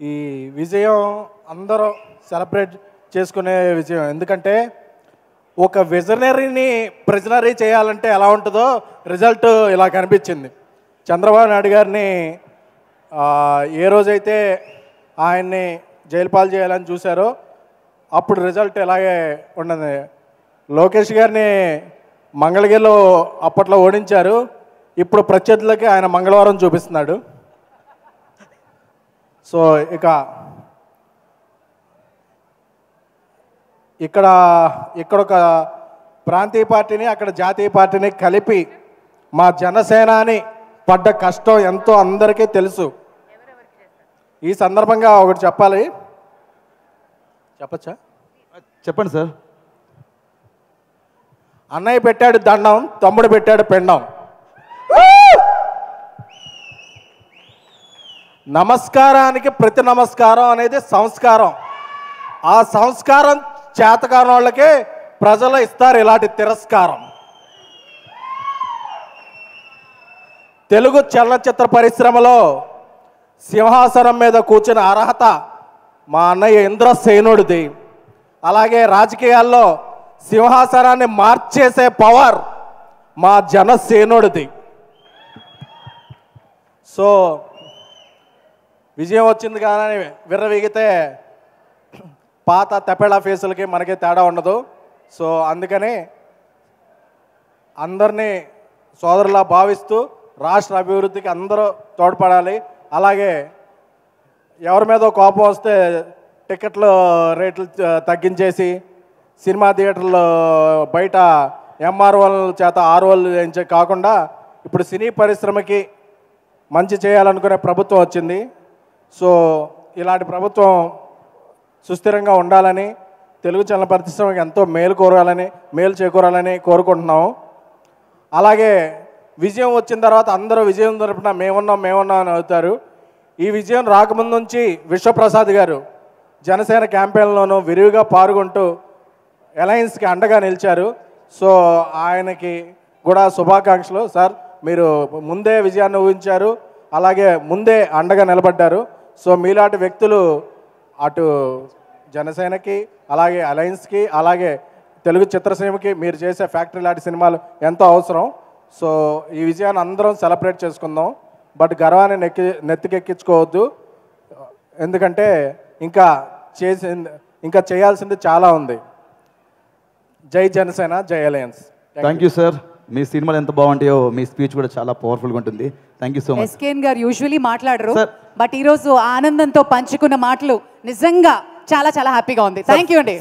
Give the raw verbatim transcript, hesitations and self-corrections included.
ఈ విజయం అందరూ సెలబ్రేట్ చేసుకునే విజయం. ఎందుకంటే ఒక విజనరీని ప్రిజనరీ చేయాలంటే ఎలా ఉంటుందో రిజల్ట్ ఇలా కనిపించింది. చంద్రబాబు నాయుడు గారిని ఏ రోజైతే ఆయన్ని జైలు పాలు చేయాలని చూశారో అప్పుడు రిజల్ట్ ఇలాగే ఉన్నది. లోకేష్ గారిని మంగళగిరిలో అప్పట్లో ఓడించారు, ఇప్పుడు ప్రత్యర్థులకి ఆయన మంగళవారం చూపిస్తున్నాడు. సో ఇక ఇక్కడ ఇక్కడ ఒక ప్రాంతీయ పార్టీని అక్కడ జాతీయ పార్టీని కలిపి మా జనసేనాని పడ్డ కష్టం ఎంతో అందరికీ తెలుసు. ఈ సందర్భంగా ఒకటి చెప్పాలి. చెప్పచ్చా? చెప్పండి సార్. అన్నయ్య పెట్టాడు దండం, తమ్ముడు పెట్టాడు పెండం. నమస్కారానికి ప్రతి నమస్కారం అనేది సంస్కారం. ఆ సంస్కారం చేతకాని వాళ్ళకే ప్రజలు ఇస్తారు ఇలాంటి తిరస్కారం. తెలుగు చలనచిత్ర పరిశ్రమలో సింహాసనం మీద కూర్చున్న అర్హత మా అన్నయ్య ఇంద్రసేనుడిది. అలాగే రాజకీయాల్లో సింహాసనాన్ని మార్చేసే పవర్ మా జనసేనుడిది. సో విజయం వచ్చింది కానీ విర్రవీగితే పాత తెపేళ ఫేసులకి మనకి తేడా ఉండదు. సో అందుకని అందరినీ సోదరులా భావిస్తూ రాష్ట్ర అభివృద్ధికి అందరూ తోడ్పడాలి. అలాగే ఎవరి మీద కోపం వస్తే టికెట్లు రేట్లు తగ్గించేసి సినిమా థియేటర్లో బయట ఎంఆర్ఓల చేత ఆర్ఓలు చేయించే కాకుండా ఇప్పుడు సినీ పరిశ్రమకి మంచి చేయాలనుకునే ప్రభుత్వం వచ్చింది. సో ఇలాంటి ప్రభుత్వం సుస్థిరంగా ఉండాలని, తెలుగు చలన పరిశ్రమకి ఎంతో మేలు కోరాలని మేలు చేకూరాలని కోరుకుంటున్నాము. అలాగే విజయం వచ్చిన తర్వాత అందరూ విజయం తరపున మేమున్నాం మేమున్నాం అని అవుతారు. ఈ విజయం రాకముందు నుంచి విశ్వప్రసాద్ గారు జనసేన క్యాంపెయిన్లోనూ విరివిగా పాల్గొంటూ అలయన్స్కి అండగా నిలిచారు. సో ఆయనకి కూడా శుభాకాంక్షలు. సార్ మీరు ముందే విజయాన్ని ఊహించారు, అలాగే ముందే అండగా నిలబడ్డారు. సో మీలాంటి వ్యక్తులు అటు జనసేనకి అలాగే అలయన్స్కి అలాగే తెలుగు చిత్రసీమకి మీరు చేసే ఫ్యాక్టరీ లాంటి సినిమాలు ఎంతో అవసరం. సో ఈ విజయాన్ని అందరం సెలబ్రేట్ చేసుకుందాం. బట్ గర్వాన్ని నెక్కి నెత్తికెక్కించుకోవద్దు, ఎందుకంటే ఇంకా చేసింది ఇంకా చేయాల్సింది చాలా ఉంది. జై జనసేన, జై అలయన్స్. Thank you sir. మీ సినిమాలు ఎంత బాగుంటాయో మీ స్పీచ్ కూడా చాలా పవర్ఫుల్గా ఉంటుంది. Thank you so much. SKN గారు యూజువల్లీ మాట్లాడరు, బట్ ఈరోజు ఆనందంతో పంచుకున్న మాటలు నిజంగా చాలా చాలా హ్యాపీగా ఉంది. థ్యాంక్ యూ అండి.